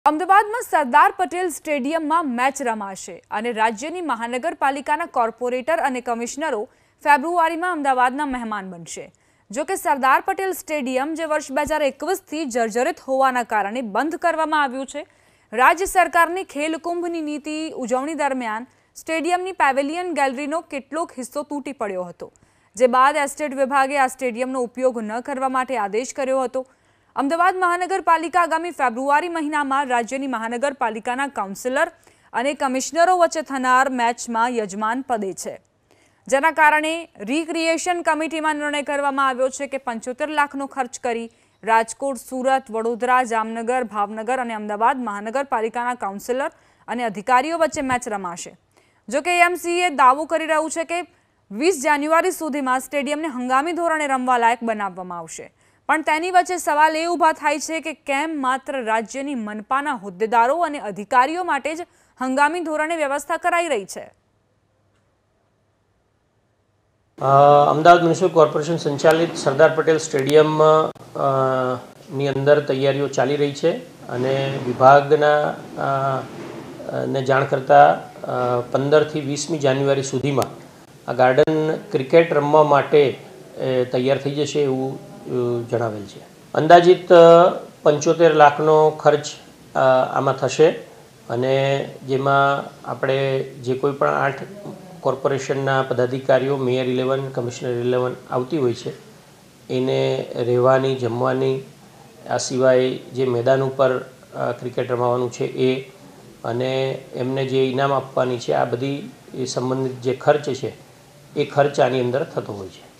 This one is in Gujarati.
અમદાવાદમાં સરદાર પટેલ સ્ટેડિયમમાં મેચ રમાશે અને રાજ્યની મહાનગરપાલિકાના કોર્પોરેટર અને કમિશનરો ફેબ્રુઆરીમાં અમદાવાદના મહેમાન બનશે। જો કે સરદાર પટેલ સ્ટેડિયમ જે વર્ષ 2021થી જર્જરિત હોવાના કારણે બંધ કરવામાં આવ્યું છે। રાજ્ય સરકારની ખેલકુંભની નીતિ ઉજવણી દરમિયાન સ્ટેડિયમની પેવેલિયન ગેલેરીનો કેટલોક હિસ્સો તૂટી પડ્યો હતો, જે બાદ એસ્ટેટ વિભાગે આ સ્ટેડિયમનો ઉપયોગ ન કરવા માટે આદેશ કર્યો હતો। અમદાવાદ મહાનગરપાલિકા આગામી ફેબ્રુઆરી મહિનામાં રાજ્યની મહાનગરપાલિકાના કાઉન્સિલર અને કમિશનરો વચ્ચે થનાર મેચમાં યજમાન પદે છે, જેના કારણે રિક્રિએશન કમિટીમાં નિર્ણય કરવામાં આવ્યો છે કે 75 લાખનો ખર્ચ કરી રાજકોટ, સુરત, વડોદરા, જામનગર, ભાવનગર અને અમદાવાદ મહાનગરપાલિકાના કાઉન્સિલર અને અધિકારીઓ વચ્ચે મેચ રમાશે। જો કે એમસીએ દાવો કરી રહ્યું છે કે 20 જાન્યુઆરી સુધીમાં સ્ટેડિયમને હંગામી ધોરણે રમવા લાયક બનાવવામાં આવશે, પણ તેની વચ્ચે સવાલ એ ઊભા થાય છે કે કેમ માત્ર રાજ્યની મનપાના હોદ્દેદારો અને અધિકારીઓ માટે જ હંગામી ધોરણે વ્યવસ્થા કરાઈ રહી છે। અમદાવાદ મ્યુનિસિપલ કોર્પોરેશન સંચાલિત સરદાર પટેલ સ્ટેડિયમ ની અંદર તૈયારીઓ ચાલી રહી છે અને વિભાગના ને જાણ કરતા 15 થી 20મી જાન્યુઆરી સુધીમાં આ ગાર્ડન ક્રિકેટ રમવા માટે તૈયાર થઈ જશે એવું જણાવેલ છે। અંદાજિત 75 લાખનો ખર્ચ આમાં થશે અને જેમાં આપણે જે કોઈ પણ 8 કોર્પોરેશનના પદાધિકારીઓ, મેયર 11, કમિશનર 11 આવતી હોય છે, એને રહેવાની, જમવાની, આ સિવાય જે મેદાન ઉપર ક્રિકેટ રમાવાનું છે એ અને એમને જે ઇનામ આપવાની છે, આ બધી સંબંધિત જે ખર્ચ છે એ ખર્ચ આની અંદર થતો હોય છે।